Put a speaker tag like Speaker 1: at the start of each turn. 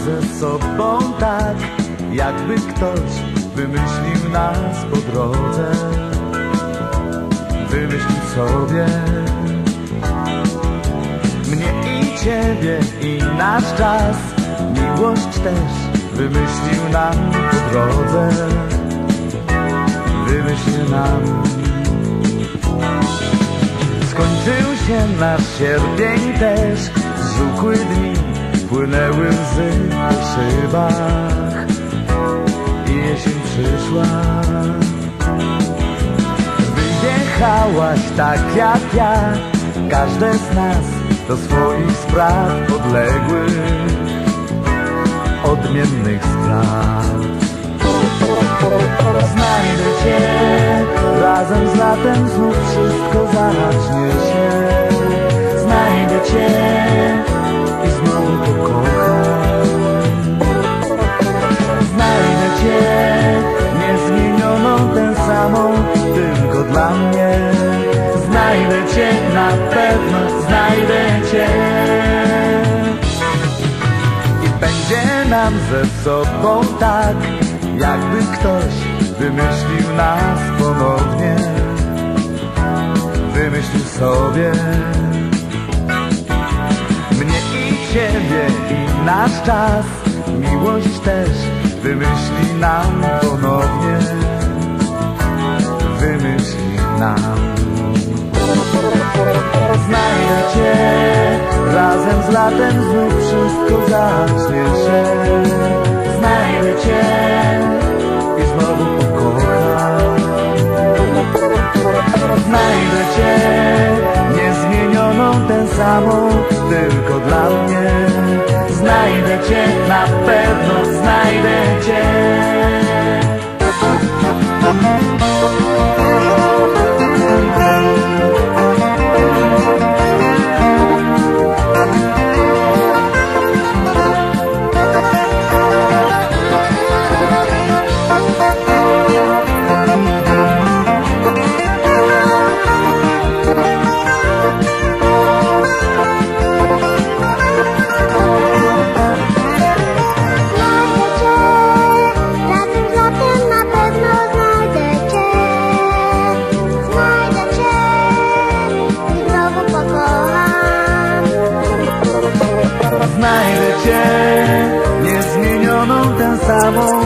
Speaker 1: ze sobą tak, jakby ktoś wymyślił nas po drodze. Wymyślił sobie mnie i ciebie i nasz czas. Miłość też wymyślił nam po drodze. Wymyślił nam. Skończył się nasz sierpień też, zżółkły dni, płynęły łzy po szybach i jesień przyszła. Wyjechałaś tak jak ja, każde z nas do swoich spraw podległych, odmiennych spraw. Znajdę cię, razem z latem znów wszystko zacznie się. Znajdę cię i znowu pokocham. Znajdę cię, niezmienioną, tę samą, tylko dla mnie. Znajdę cię, na pewno znajdę cię. I będzie nam ze sobą tak, jakby ktoś wymyślił nas ponownie. Wymyślił sobie mnie i ciebie i nasz czas. Miłość też wymyśli nam ponownie. Wymyśli nam. Znajdę cię, razem z latem znów wszystko zacznie się. Znajdę cię i znowu pokocham. Znajdę cię, niezmienioną, tę samą, tylko dla mnie. Znajdę cię, na pewno znajdę cię. Znajdę cię, niezmienioną, tę samą,